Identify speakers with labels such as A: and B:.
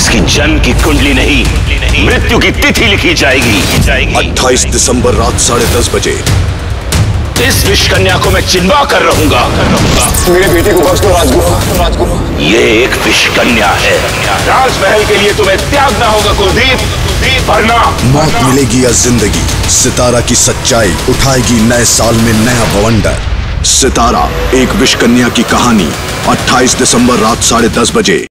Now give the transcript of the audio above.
A: इसकी जन्म की कुंडली नहीं, मृत्यु की तिथि लिखी जाएगी।
B: 28 दिसंबर रात 10:30 बजे
A: इस विषकन्या को मैं चिन्वा कर रहूंगा।
B: मेरे बेटे को बख्श दो राजगुरु।
A: ये एक विषकन्या है। राजमहल के लिए तुम्हें त्यागना होगा कुलदीप, वरना
B: मौत मिलेगी या जिंदगी, सितारा की सच्चाई उठाएगी नए साल में नया बवंडर। सितारा, एक विषकन्या की कहानी, 28 दिसंबर रात 10:30 बजे।